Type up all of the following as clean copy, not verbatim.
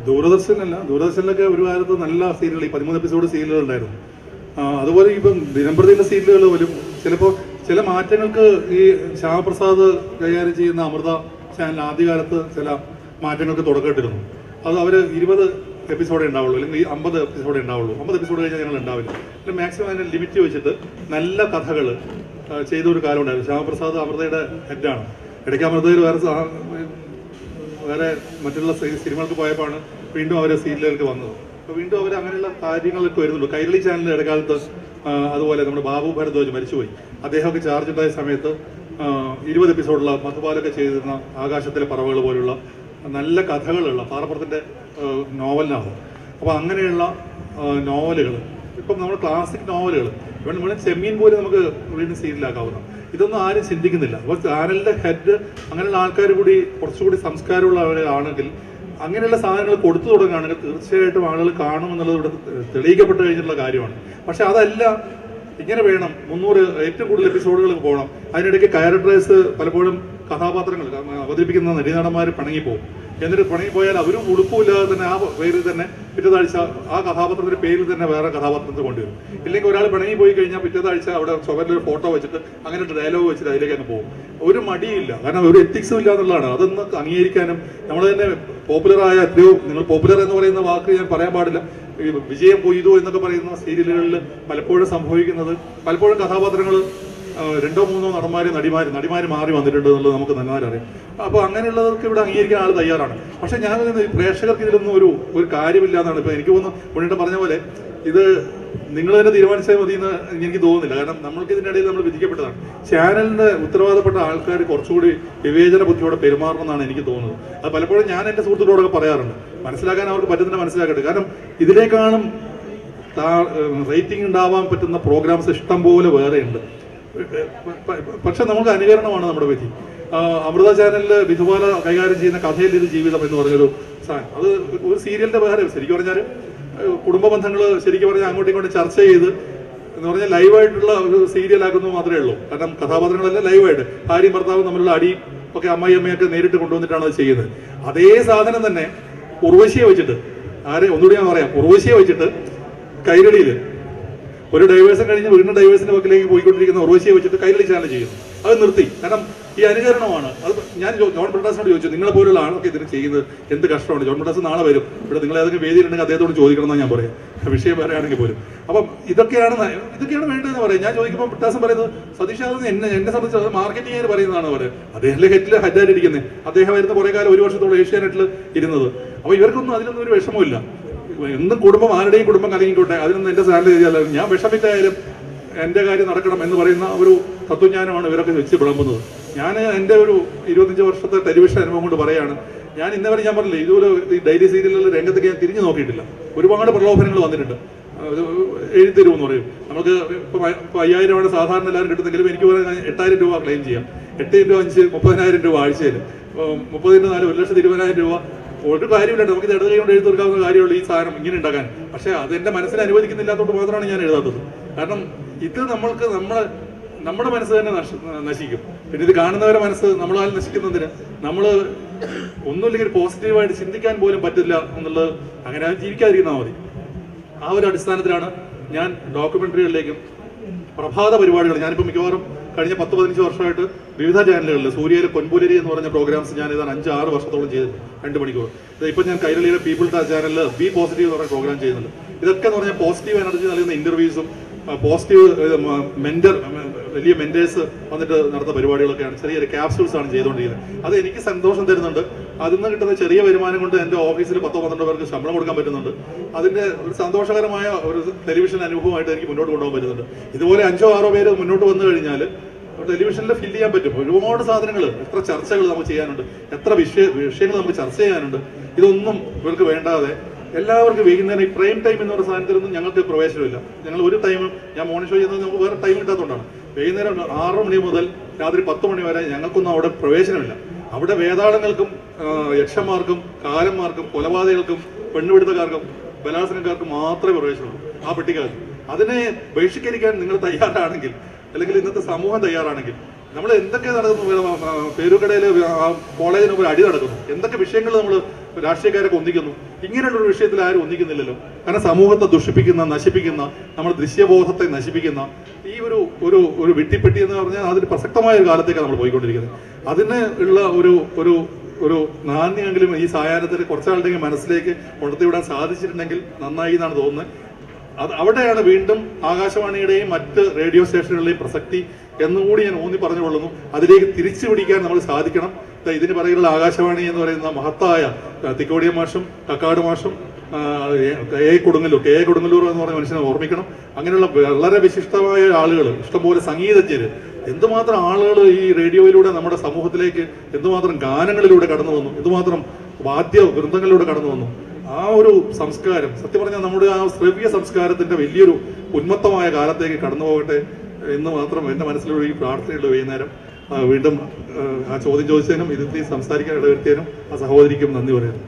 ദൂരദർശനല്ല, ദൂരദർശനിലൊക്കെ ഒരു കാലത്ത് നല്ല സീരിയൽ, ഈ 13 എപ്പിസോഡ് സീരിയലുകൾ ഉണ്ടായിരുന്നു. അതുപോലെ ഇപ്പം ദിനംപ്രതിയുള്ള സീരിയലുകൾ പോലും ചിലപ്പോൾ ചില മാറ്റങ്ങൾക്ക് ഈ ശ്യാമപ്രസാദ് കൈകാര്യം ചെയ്യുന്ന അമൃത ചാനൽ ആദ്യകാലത്ത് ചില മാറ്റങ്ങൾക്ക് തുടക്കമിട്ടിരുന്നു. അത് അവർ 20 എപ്പിസോഡേ ഉണ്ടാവുള്ളൂ, അല്ലെങ്കിൽ 50 എപ്പിസോഡേ ഉണ്ടാവുള്ളൂ. 50 എപ്പിസോഡ് കഴിഞ്ഞാൽ ഞങ്ങൾ ഉണ്ടാവില്ല. അല്ലെങ്കിൽ മാക്സിമം അതിനെ ലിമിറ്റ് വെച്ചിട്ട് നല്ല കഥകൾ ചെയ്തൊരു കാലം ഉണ്ടായിരുന്നു. ശ്യാമപ്രസാദ് അമൃതയുടെ ഹെഡാണ്. ഇടയ്ക്ക് അമൃതയിൽ വേറെ മറ്റുള്ള സിനിമകൾക്ക് പോയപ്പോഴാണ് വീണ്ടും അവർ സീരിയലുകൾക്ക് വന്നത്. അപ്പോൾ വീണ്ടും അവർ അങ്ങനെയുള്ള കാര്യങ്ങളൊക്കെ വരുന്നുള്ളൂ. കൈരളി ചാനലിൻ്റെ ഇടക്കാലത്ത് അതുപോലെ നമ്മുടെ ബാബു ഭരദ്വാജ് മരിച്ചുപോയി. അദ്ദേഹമൊക്കെ ചാർജ് ഉണ്ടായ സമയത്ത് 20 എപ്പിസോഡുള്ള മധുപാലൊക്കെ ചെയ്തിരുന്ന ആകാശത്തിലെ പറവകൾ പോലുള്ള നല്ല കഥകളുള്ള പാറപ്പുറത്തിൻ്റെ നോവലിനാണ്. അപ്പോൾ അങ്ങനെയുള്ള നോവലുകൾ, ഇപ്പം നമ്മൾ ക്ലാസിക് നോവലുകൾ, ഇവൻ നമ്മൾ ചെമ്മീൻ പോലും നമുക്ക് വീണ്ടും സീരിയലാക്കാവുന്ന, ഇതൊന്നും ആരും ചിന്തിക്കുന്നില്ല. അപ്പോൾ ചാനലിൻ്റെ ഹെഡ് അങ്ങനെയുള്ള ആൾക്കാർ കൂടി കുറച്ചുകൂടി സംസ്കാരമുള്ളവരാണെങ്കിൽ അങ്ങനെയുള്ള സാധനങ്ങൾ കൊടുത്തു തുടങ്ങുകയാണെങ്കിൽ തീർച്ചയായിട്ടും ആളുകൾ കാണുമെന്നുള്ളത് ഇവിടെ തെളിയിക്കപ്പെട്ട് കഴിഞ്ഞിട്ടുള്ള കാര്യമാണ്. പക്ഷെ അതല്ല, ഇങ്ങനെ വേണം 300 ഏറ്റവും കൂടുതൽ എപ്പിസോഡുകൾ പോകണം. അതിനിടയ്ക്ക് ക്യാരക്ടേഴ്സ് പലപ്പോഴും കഥാപാത്രങ്ങൾ അവതരിപ്പിക്കുന്ന നടീനടന്മാർ പിണങ്ങിപ്പോകും. എന്നിട്ട് പിണങ്ങിപ്പോയാൽ അവരും ഉടുപ്പില്ലാതെ തന്നെ ആ പേരിൽ തന്നെ പിറ്റേതാഴ്ച ആ കഥാപാത്രത്തിന്റെ പേരിൽ തന്നെ വേറെ കഥാപാത്രത്തെ കൊണ്ടുവരും. ഇല്ലെങ്കിൽ ഒരാൾ പിണങ്ങി പോയി കഴിഞ്ഞാൽ പിറ്റേതാഴ്ച അവിടെ ചുവരിലൊരു ഫോട്ടോ വെച്ചിട്ട് അങ്ങനെ ഡയലോഗ് വെച്ചിട്ട് അതിലേക്ക് അങ്ങ് പോകും. ഒരു മടിയില്ല, കാരണം ഒരു എത്തിക്സും ഇല്ല എന്നുള്ളതാണ്. അതൊന്ന് അംഗീകരിക്കാനും നമ്മൾ തന്നെ പോപ്പുലറായ എത്രയോ, നിങ്ങൾ പോപ്പുലർ എന്ന് പറയുന്ന വാക്ക് ഞാൻ പറയാൻ പാടില്ല, വിജയം കൊയ്തു എന്നൊക്കെ പറയുന്ന സീരിയലുകളിൽ പലപ്പോഴും സംഭവിക്കുന്നത്, പലപ്പോഴും കഥാപാത്രങ്ങൾ 2 or 3 നടിമാർ മാറി വന്നിട്ടുണ്ട് എന്നുള്ളത് നമുക്ക് നന്നായി അറിയാം. അപ്പോൾ അങ്ങനെയുള്ളതൊക്കെ ഇവിടെ അംഗീകരിക്കാൻ ആൾ തയ്യാറാണ്. പക്ഷെ ഞാൻ പ്രേക്ഷകർക്ക് ഇതിലൊന്നും ഒരു കാര്യമില്ല എന്നാണ് ഇപ്പോൾ എനിക്ക് തോന്നുന്നു. മുന്നേറ്റം പറഞ്ഞ പോലെ ഇത് നിങ്ങൾ തന്നെ തീരുമാനിച്ചാൽ മതി എന്ന് എനിക്ക് തോന്നുന്നില്ല. കാരണം നമ്മൾക്ക് ഇതിൻ്റെ ഇടയിൽ നമ്മൾ വിധിക്കപ്പെട്ടതാണ്. ചാനലിൻ്റെ ഉത്തരവാദപ്പെട്ട ആൾക്കാർ കുറച്ചുകൂടി വിവേചന ബുദ്ധിയോടെ പെരുമാറണമെന്നാണ് എനിക്ക് തോന്നുന്നത്. അത് പലപ്പോഴും ഞാൻ എൻ്റെ സുഹൃത്തുക്കളോടൊക്കെ പറയാറുണ്ട്. മനസ്സിലാക്കാൻ അവർക്ക് പറ്റുന്നില്ല, മനസ്സിലാക്കട്ടെ. കാരണം ഇതിനേക്കാളും റേറ്റിംഗ് ഉണ്ടാവാൻ പറ്റുന്ന പ്രോഗ്രാംസ് ഇഷ്ടം പോലെ വേറെയുണ്ട്. പക്ഷെ നമുക്ക് അനുകരണമാണ് നമ്മുടെ വിധി. അമൃത ചാനലിൽ വിധുബാല കൈകാര്യം ചെയ്യുന്ന കഥയിൽ ഇത് ജീവിതം എന്ന് പറഞ്ഞൊരു സാധനം, അത് ഒരു സീരിയലിന്റെ വേറെ. ശരിക്കും പറഞ്ഞാൽ കുടുംബ ബന്ധങ്ങൾ ശരിക്കും പറഞ്ഞാൽ അങ്ങോട്ടും ഇങ്ങോട്ടും ചർച്ച ചെയ്ത് എന്ന് പറഞ്ഞാൽ ലൈവായിട്ടുള്ള ഒരു സീരിയലാക്കുന്നത് മാത്രമേ ഉള്ളൂ. കാരണം കഥാപാത്രങ്ങളെല്ലാം ലൈവായിട്ട് ഭാര്യയും ഭർത്താവും തമ്മിലുള്ള അടിയും ഒക്കെ അമ്മയൊക്കെ നേരിട്ട് കൊണ്ടുവന്നിട്ടാണ് അത് ചെയ്യുന്നത്. അതേ സാധനം തന്നെ ഉർവശിയെ വെച്ചിട്ട്, ഒന്നുകൂടി ഞാൻ പറയാം, ഉർവശിയെ വെച്ചിട്ട് കൈരളിയിൽ ഒരു ഡൈവേഴ്സും കഴിഞ്ഞ് വീണ്ടും ഡൈവേഴ്സിന്റെ പക്കലേക്ക് പോയിക്കൊണ്ടിരിക്കുന്ന ഉർവശിയെ വെച്ചിട്ട് കൈരളി ചാനൽ ചെയ്യുന്നു. അത് നിർത്തി. കാരണം ഈ അനുകരണമാണ്. അത് ഞാൻ ജോൺ ബ്രിട്ടാസിനോട് ചോദിച്ചു, നിങ്ങളെ പോലുള്ള ആളൊക്കെ ഇതിന് ചെയ്യുന്നത് എന്ത് കഷ്ടമാണ്. ജോൺ ബ്രിട്ടാസ് നാളെ വരും ഇവിടെ, നിങ്ങൾ ഏതെങ്കിലും വേദിയിലുണ്ടെങ്കിൽ അദ്ദേഹത്തോട് ചോദിക്കണം എന്നാണ് ഞാൻ പറയാം, വിഷയം പറയുകയാണെങ്കിൽ പോലും. അപ്പം ഇതൊക്കെയാണ് വേണ്ടതെന്ന് പറയും. ഞാൻ ചോദിക്കുമ്പോൾ ബ്രിട്ടാസ് പറയുന്നത്, സതീഷ് എന്നെ സംബന്ധിച്ച് മാർക്കറ്റിംഗ് പറയുന്നതാണ് പറയുന്നത്. അദ്ദേഹത്തിന്റെ ഹെഡായിട്ടിരിക്കുന്നത് അദ്ദേഹമായിരുന്നു കുറെ കാലം, 1 വർഷത്തോളം ഏഷ്യാനെറ്റിൽ ഇരുന്നത്. അപ്പൊ ഇവർക്കൊന്നും അതിലൊന്നും ഒരു വിഷമമില്ല. എന്നും കുടുംബം ആരുടെയും കുടുംബം കലങ്ങിക്കോട്ടെ, അതിനൊന്നും എന്റെ സാലറി ചെയ്താലും ഞാൻ വിഷമിച്ചായാലും എന്റെ കാര്യം നടക്കണം എന്ന് പറയുന്ന ഒരു തത്വജ്ഞാനമാണ് ഇവരൊക്കെ വെച്ച് വിളമ്പുന്നത്. ഞാൻ എൻ്റെ ഒരു 25 വർഷത്തെ ടെലിവിഷൻ അനുഭവം കൊണ്ട് പറയാണ്, ഞാൻ ഇന്നവരെ ഞാൻ പറഞ്ഞില്ല, ഇതുപോലെ ഈ ഡെയിലി സീരിയലുകളുടെ രംഗത്തേക്ക് ഞാൻ തിരിഞ്ഞു നോക്കിയിട്ടില്ല. ഒരുപാട് പ്രലോഭനങ്ങൾ വന്നിട്ടുണ്ട്. എഴുതിത്തരുമെന്ന് പറയും. നമുക്ക് ഇപ്പോൾ 5000 സാധാരണ എല്ലാവരും കിട്ടുന്നെങ്കിലും എനിക്ക് 8000 രൂപ ക്ലെയിം ചെയ്യാം. 8 × 5 30,000 രൂപ ആഴ്ചയിൽ, 30 × 4 1,20,000 രൂപ. ഒരു കാര്യമില്ല, നമുക്ക് ഇടത് കൈ കൊണ്ട് എഴുതി തീർക്കാവുന്ന കാര്യമുള്ളൂ ഈ സാധനം ഇങ്ങനെ ഉണ്ടാക്കാൻ. പക്ഷെ അതെന്റെ മനസ്സിനെ അനുവദിക്കുന്നില്ലാത്തതുകൊണ്ട് മാത്രമാണ് ഞാൻ എഴുതാത്തത്. കാരണം ഇത് നമ്മുടെ മനസ്സ് തന്നെ നശിക്കും. പിന്നെ ഇത് കാണുന്നവരെ മനസ്സ് നമ്മളാൽ നശിക്കുന്നതിന് നമ്മൾ ഒന്നുമില്ലെങ്കിൽ പോസിറ്റീവായിട്ട് ചിന്തിക്കാൻ പോലും പറ്റില്ല എന്നുള്ളത്, അങ്ങനെ ജീവിക്കാതിരുന്നാൽ മതി. ആ ഒരു അടിസ്ഥാനത്തിലാണ് ഞാൻ ഡോക്യുമെന്ററികളിലേക്കും പ്രഭാത പരിപാടികൾ, ഞാനിപ്പോൾ മിക്കവാറും കഴിഞ്ഞ 10-15 വർഷമായിട്ട് വിവിധ ചാനലുകളിൽ സൂര്യയിലെ പൊൻപുലരി എന്ന് പറഞ്ഞ പ്രോഗ്രാംസ് ഞാൻ ഇതാണ് 5-6 വർഷത്തോളം ചെയ്തിട്ടുണ്ട്, 2 മണിക്കൂർ. ഇപ്പം ഞാൻ കൈരളിയിലെ പീപ്പിൾ ചാനലിൽ ബി പോസിറ്റീവ് എന്ന് പറഞ്ഞ പ്രോഗ്രാം ചെയ്യുന്നുണ്ട്. ഇതൊക്കെ എന്ന് പറഞ്ഞാൽ പോസിറ്റീവ് എനർജി നൽകുന്ന ഇന്റർവ്യൂസും പോസിറ്റീവ് വലിയ മെന്റേഴ്സ് വന്നിട്ട് നടത്തുന്ന പരിപാടികളൊക്കെയാണ്. ചെറിയ ക്യാപ്സ്യൂൾസ് ആണ് ചെയ്തുകൊണ്ടിരിക്കുന്നത്. അത് എനിക്ക് സന്തോഷം തരുന്നുണ്ട്. അതിൽ നിന്ന് കിട്ടുന്ന ചെറിയ വരുമാനം കൊണ്ട് എൻ്റെ ഓഫീസിൽ 10-12 പേർക്ക് ശമ്പളം കൊടുക്കാൻ പറ്റുന്നുണ്ട്. അതിൻ്റെ ഒരു സന്തോഷകരമായ ഒരു ടെലിവിഷൻ അനുഭവമായിട്ട് എനിക്ക് മുന്നോട്ട് കൊണ്ടുപോകാൻ പറ്റുന്നുണ്ട്. ഇതുപോലെ 5-6 പേര് മുന്നോട്ട് വന്നു കഴിഞ്ഞാൽ ടെലിവിഷനിൽ ഫില്ല് ചെയ്യാൻ പറ്റും. ഒരുപാട് സാധനങ്ങൾ, എത്ര ചർച്ചകൾ നമുക്ക് ചെയ്യാനുണ്ട്, എത്ര വിഷയങ്ങൾ നമുക്ക് ചർച്ച ചെയ്യാനുണ്ട്. ഇതൊന്നും ഇവർക്ക് വേണ്ടാതെ എല്ലാവർക്കും വൈകുന്നേരം ഈ പ്രൈം ടൈം എന്ന് പറയുന്ന സാധനത്തിലൊന്നും ഞങ്ങൾക്ക് പ്രവേശനമില്ല. ഞങ്ങൾ ഒരു ടൈമും, ഞാൻ മോർണിംഗ് ഷോ ചെയ്യുന്നത് നമുക്ക് വേറെ ടൈം കിട്ടാത്തതുകൊണ്ടാണ്. വൈകുന്നേരം 6 മണി മുതൽ രാത്രി 10 മണി വരെ ഞങ്ങൾക്കൊന്നും അവിടെ പ്രവേശനമില്ല. അവിടെ വേതാളങ്ങൾക്കും യക്ഷന്മാർക്കും കാലന്മാർക്കും കൊലപാതകൾക്കും പെണ്ണുപിടുത്തക്കാർക്കും ബലാത്സംഗക്കാർക്കും മാത്രമേ പ്രവേശനമുള്ളൂ ആ പെട്ടിക്കകത്ത്. അതിനെ ബഹിഷ്കരിക്കാൻ നിങ്ങൾ തയ്യാറാണെങ്കിൽ, അല്ലെങ്കിൽ ഇന്നത്തെ സമൂഹം തയ്യാറാണെങ്കിൽ, നമ്മൾ എന്തൊക്കെ നടക്കുന്നു, പേരുകടയിൽ കോളേജിന് മുമ്പ് അടി നടക്കുന്നു, എന്തൊക്കെ വിഷയങ്ങൾ നമ്മൾ രാഷ്ട്രീയക്കാരൊക്കെ ഒന്നിക്കുന്നു. ഇങ്ങനെയുള്ളൊരു വിഷയത്തിൽ ആരും ഒന്നിക്കുന്നില്ലല്ലോ. കാരണം സമൂഹത്തെ ദുഷിപ്പിക്കുന്ന, നശിപ്പിക്കുന്ന, നമ്മുടെ ദൃശ്യബോധത്തെ നശിപ്പിക്കുന്ന ഈ ഒരു വെട്ടിപ്പെട്ടി എന്ന് പറഞ്ഞാൽ അതിന് പ്രസക്തമായ ഒരു കാലത്തേക്കാണ് നമ്മൾ പോയിക്കൊണ്ടിരിക്കുന്നത്. അതിന് ഉള്ള ഒരു നാണ്യമെങ്കിലും ഈ സായാഹ്നത്തിൽ കുറച്ചാളുടെയും മനസ്സിലേക്ക് കൊണ്ടുവിടാൻ സാധിച്ചിട്ടുണ്ടെങ്കിൽ നന്നായി എന്നാണ് തോന്നുന്നത്. അവിടെയാണ് വീണ്ടും ആകാശവാണിയുടെയും മറ്റ് റേഡിയോ സ്റ്റേഷനുകളുടെയും പ്രസക്തി എന്നുകൂടി ഞാൻ ഊന്നി പറഞ്ഞുകൊള്ളുന്നു. അതിലേക്ക് തിരിച്ചു പിടിക്കാൻ നമ്മൾ സാധിക്കണം. ഇതിന് പറയുന്ന ആകാശവാണി എന്ന് പറയുന്ന മഹത്തായ തിക്കോടിയ മാഷും കക്കാട് മാഷും കെ എ കൊടുങ്ങല്ലൂർ എന്ന് പറഞ്ഞ മനുഷ്യനെ ഓർമ്മിക്കണം. അങ്ങനെയുള്ള വളരെ വിശിഷ്ടമായ ആളുകൾ, ഇഷ്ടംപോലെ സംഗീതജ്ഞര്, എന്തുമാത്രം ആളുകൾ ഈ റേഡിയോയിലൂടെ നമ്മുടെ സമൂഹത്തിലേക്ക് എന്തുമാത്രം ഗാനങ്ങളിലൂടെ കടന്നു വന്നു, എന്തുമാത്രം വാദ്യ വൃന്ദങ്ങളിലൂടെ കടന്നു വന്നു. ആ ഒരു സംസ്കാരം സത്യം പറഞ്ഞാൽ നമ്മുടെ ആ ശ്രവ്യ സംസ്കാരത്തിന്റെ വലിയൊരു ഉന്മത്തമായ കാലത്തേക്ക് കടന്നു പോകട്ടെ എന്ന് മാത്രം എൻ്റെ മനസ്സിലുള്ള ഈ പ്രാർത്ഥനയുള്ള വൈകുന്നേരം. വീണ്ടും ആ ചോദ്യം ചോദിച്ചതിനും ഇതിൽ സംസാരിക്കാൻ ഇടവരുത്തിയതിനും ആ സഹോദരിക്കും നന്ദി പറയുന്നു.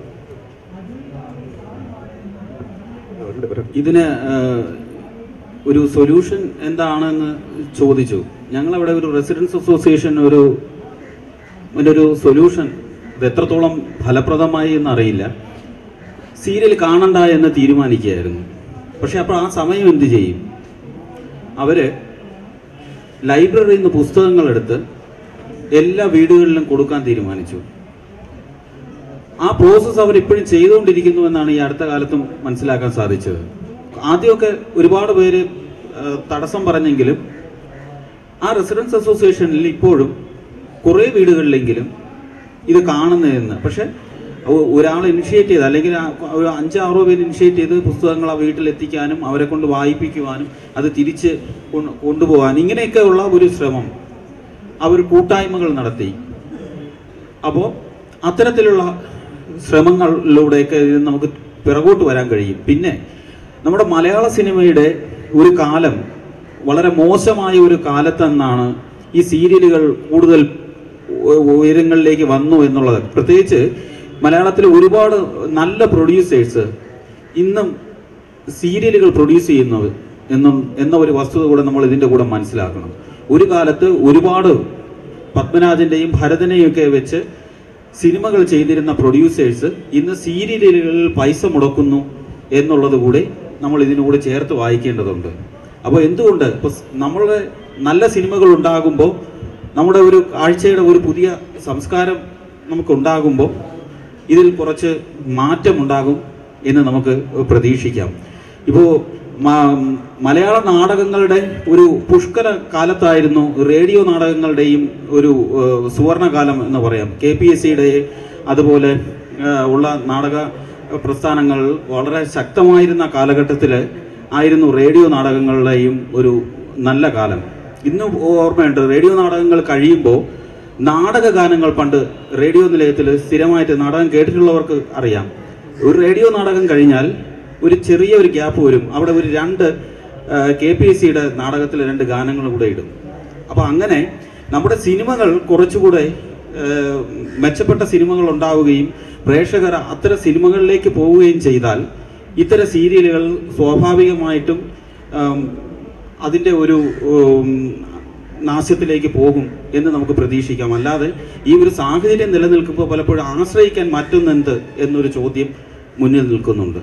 ഇതിന് ഒരു സൊല്യൂഷൻ എന്താണെന്ന് ചോദിച്ചു. ഞങ്ങളവിടെ ഒരു റെസിഡൻസ് അസോസിയേഷൻ ഒരു സൊല്യൂഷൻ ഇത് എത്രത്തോളം ഫലപ്രദമായി എന്നറിയില്ല. സീരിയൽ കാണണ്ട എന്ന് തീരുമാനിക്കുകയായിരുന്നു. പക്ഷെ അപ്പോൾ ആ സമയം എന്ത് ചെയ്യും? അവർ ലൈബ്രറിയിൽ നിന്ന് പുസ്തകങ്ങളെടുത്ത് എല്ലാ വീടുകളിലും കൊടുക്കാൻ തീരുമാനിച്ചു. ആ പ്രോസസ്സ് അവരിപ്പോഴും ചെയ്തുകൊണ്ടിരിക്കുന്നു എന്നാണ് ഈ അടുത്ത കാലത്തും മനസ്സിലാക്കാൻ സാധിച്ചത്. ആദ്യമൊക്കെ ഒരുപാട് പേര് തടസ്സം പറഞ്ഞെങ്കിലും ആ റെസിഡൻസ് അസോസിയേഷനിൽ ഇപ്പോഴും കുറേ വീടുകളിലെങ്കിലും ഇത് കാണുന്നതെന്ന്. പക്ഷെ ഒരാൾ ഇനിഷ്യേറ്റ് ചെയ്ത്, അല്ലെങ്കിൽ ഒരു 5-6 പേര് ഇനിഷ്യേറ്റ് ചെയ്ത് പുസ്തകങ്ങൾ ആ വീട്ടിലെത്തിക്കാനും അവരെ കൊണ്ട് വായിപ്പിക്കുവാനും അത് തിരിച്ച് കൊണ്ടുപോകാനും ഇങ്ങനെയൊക്കെയുള്ള ഒരു ശ്രമം അവർ കൂട്ടായ്മകൾ നടത്തി. അപ്പോൾ അത്തരത്തിലുള്ള ശ്രമങ്ങളിലൂടെയൊക്കെ ഇത് നമുക്ക് പിറകോട്ട് വരാൻ കഴിയും. പിന്നെ നമ്മുടെ മലയാള സിനിമയുടെ ഒരു കാലം വളരെ മോശമായ ഒരു കാലത്തെന്നാണ് ഈ സീരിയലുകൾ കൂടുതൽ ഉയരങ്ങളിലേക്ക് വന്നു എന്നുള്ളത്. പ്രത്യേകിച്ച് മലയാളത്തിൽ ഒരുപാട് നല്ല പ്രൊഡ്യൂസേഴ്സ് ഇന്നും സീരിയലുകൾ പ്രൊഡ്യൂസ് ചെയ്യുന്നത് എന്ന ഒരു വസ്തുത കൂടെ നമ്മൾ ഇതിൻ്റെ കൂടെ മനസ്സിലാക്കണം. ഒരു കാലത്ത് ഒരുപാട് പത്മരാജൻ്റെയും ഭരതനെയും ഒക്കെ വെച്ച് സിനിമകൾ ചെയ്തിരുന്ന പ്രൊഡ്യൂസേഴ്സ് ഇന്ന് സീരിയലുകളിൽ പൈസ മുടക്കുന്നു എന്നുള്ളത് കൂടി നമ്മൾ ഇതിനുകൂടെ ചേർത്ത് വായിക്കേണ്ടതുണ്ട്. അപ്പോൾ എന്തുകൊണ്ട് ഇപ്പോൾ നമ്മളുടെ നല്ല സിനിമകൾ ഉണ്ടാകുമ്പോൾ, നമ്മുടെ ഒരു കാഴ്ചയുടെ ഒരു പുതിയ സംസ്കാരം നമുക്കുണ്ടാകുമ്പോൾ ഇതിൽ കുറച്ച് മാറ്റമുണ്ടാകും എന്ന് നമുക്ക് പ്രതീക്ഷിക്കാം. ഇപ്പോൾ മലയാള നാടകങ്ങളുടെ ഒരു പുഷ്കല കാലത്തായിരുന്നു റേഡിയോ നാടകങ്ങളുടെയും ഒരു സുവർണകാലം എന്ന് പറയാം. KPSCയുടെ അതുപോലെ ഉള്ള നാടക പ്രസ്ഥാനങ്ങൾ വളരെ ശക്തമായിരുന്ന കാലഘട്ടത്തിൽ ആയിരുന്നു റേഡിയോ നാടകങ്ങളുടെയും ഒരു നല്ല കാലം. ഇന്നും ഓർമ്മയുണ്ട്, റേഡിയോ നാടകങ്ങൾ കഴിയുമ്പോൾ നാടക ഗാനങ്ങൾ പണ്ട് റേഡിയോ നിലയത്തിൽ സ്ഥിരമായിട്ട് നാടകം കേട്ടിട്ടുള്ളവർക്ക് അറിയാം. ഒരു റേഡിയോ നാടകം കഴിഞ്ഞാൽ ഒരു ചെറിയ ഒരു ഗ്യാപ്പ് വരും. അവിടെ ഒരു 2 KPSCയുടെ നാടകത്തിൽ 2 ഗാനങ്ങളും കൂടെ ഇടും. അപ്പോൾ അങ്ങനെ നമ്മുടെ സിനിമകൾ കുറച്ചുകൂടെ മെച്ചപ്പെട്ട സിനിമകൾ ഉണ്ടാവുകയും പ്രേക്ഷകർ അത്തരം സിനിമകളിലേക്ക് പോവുകയും ചെയ്താൽ ഇത്തരം സീരിയലുകൾ സ്വാഭാവികമായിട്ടും അതിൻ്റെ ഒരു നാശത്തിലേക്ക് പോകും എന്ന് നമുക്ക് പ്രതീക്ഷിക്കാം. അല്ലാതെ ഈ ഒരു സാഹചര്യം നിലനിൽക്കുമ്പോൾ പലപ്പോഴും ആശ്രയിക്കാൻ മറ്റൊന്നെന്ത് എന്നൊരു ചോദ്യം മുന്നിൽ നിൽക്കുന്നുണ്ട്.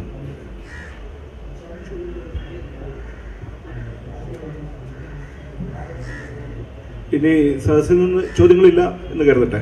ഇനി സദസ്സിൽ നിന്ന് ചോദ്യങ്ങളില്ല എന്ന് കരുതട്ടെ.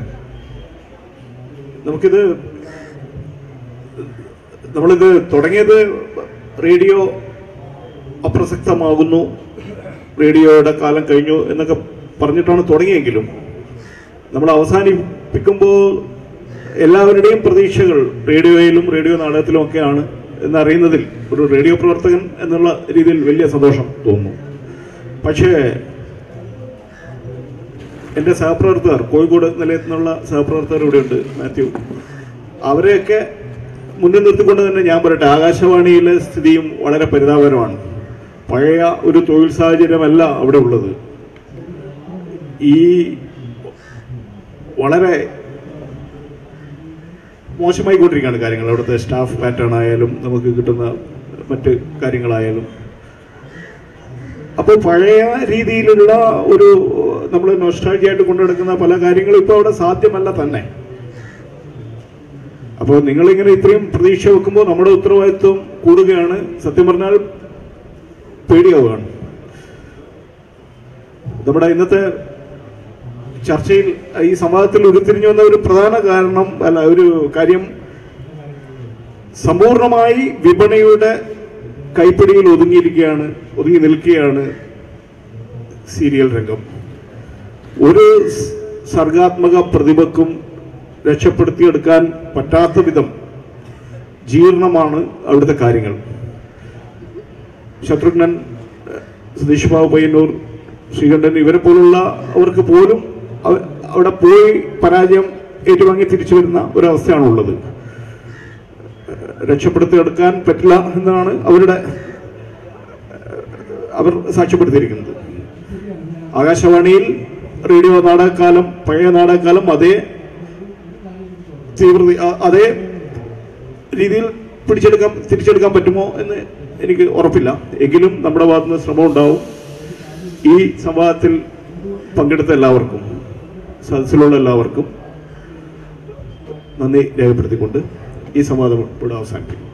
നമ്മളിത് തുടങ്ങിയത് റേഡിയോ അപ്രസക്തമാകുന്നു, റേഡിയോയുടെ കാലം കഴിഞ്ഞു എന്നൊക്കെ പറഞ്ഞിട്ടാണ് തുടങ്ങിയെങ്കിലും നമ്മൾ അവസാനിപ്പിക്കുമ്പോൾ എല്ലാവരുടെയും പ്രതീക്ഷകൾ റേഡിയോയിലും റേഡിയോ നാടകത്തിലും ഒക്കെയാണ് എന്നറിയുന്നതിൽ ഒരു റേഡിയോ പ്രവർത്തകൻ എന്നുള്ള രീതിയിൽ വലിയ സന്തോഷം തോന്നുന്നു. പക്ഷേ എൻ്റെ സഹപ്രവർത്തകർ, കോഴിക്കോട് നിലയത്തിൽ നിന്നുള്ള സഹപ്രവർത്തകർ ഇവിടെയുണ്ട്, മാത്യു, അവരെയൊക്കെ മുന്നിൽ നിർത്തിക്കൊണ്ട് തന്നെ ഞാൻ പറയട്ടെ, ആകാശവാണിയിലെ സ്ഥിതിയും വളരെ പരിതാപകരമാണ്. പഴയ ഒരു തൊഴിൽ സാഹചര്യമല്ല അവിടെ ഉള്ളത്. ഈ വളരെ മോശമായിക്കൊണ്ടിരിക്കുകയാണ് കാര്യങ്ങൾ. അവിടുത്തെ സ്റ്റാഫ് പാറ്റേൺ ആയാലും നമുക്ക് കിട്ടുന്ന മറ്റ് കാര്യങ്ങളായാലും. അപ്പോൾ പഴയ രീതിയിലുള്ള ഒരു നമ്മൾ നൊസ്റ്റാൾജിയായിട്ട് കൊണ്ടുനടക്കുന്ന പല കാര്യങ്ങളും ഇപ്പോൾ അവിടെ സാധ്യമല്ല തന്നെ. അപ്പോൾ നിങ്ങളിങ്ങനെ ഇത്രയും പ്രതീക്ഷ വെക്കുമ്പോൾ നമ്മുടെ ഉത്തരവാദിത്വം കൂടുകയാണ്. സത്യം പറഞ്ഞാൽ പേടിയാവുകയാണ്. നമ്മുടെ ഇന്നത്തെ ചർച്ചയിൽ ഈ സംവാദത്തിൽ ഉരുത്തിരിഞ്ഞു വന്ന ഒരു പ്രധാന ഒരു കാര്യം സമ്പൂർണമായി വിപണിയുടെ കൈപ്പിടിയിൽ ഒതുങ്ങി നിൽക്കുകയാണ് സീരിയൽ രംഗം. ഒരു സർഗാത്മക പ്രതിഭക്കും രക്ഷപ്പെടുത്തിയെടുക്കാൻ പറ്റാത്ത വിധം ജീർണമാണ് അവിടുത്തെ കാര്യങ്ങൾ. ശത്രുഘ്നൻ, സതീഷ് ബാബു പയ്യന്നൂർ, ശ്രീകണ്ഠൻ ഇവരെ പോലുള്ള അവർക്ക് പോലും അവിടെ പോയി പരാജയം ഏറ്റുവാങ്ങി തിരിച്ചു വരുന്ന ഒരവസ്ഥയാണുള്ളത്. രക്ഷപ്പെടുത്തിയെടുക്കാൻ പറ്റില്ല എന്നാണ് അവർ സാക്ഷ്യപ്പെടുത്തിയിരിക്കുന്നത്. ആകാശവാണിയിൽ റേഡിയോ നാടകക്കാലം, പഴയ നാടകക്കാലം അതേ അതേ രീതിയിൽ തിരിച്ചെടുക്കാൻ പറ്റുമോ എന്ന് എനിക്ക് ഉറപ്പില്ല. എങ്കിലും നമ്മുടെ ഭാഗത്തുനിന്ന് ശ്രമം ഉണ്ടാവും. ഈ സംവാദത്തിൽ പങ്കെടുത്ത എല്ലാവർക്കും, സദസ്സിലുള്ള എല്ലാവർക്കും നന്ദി രേഖപ്പെടുത്തിക്കൊണ്ട് ഈ സംവാദം ഇവിടെ അവസാനിപ്പിക്കും.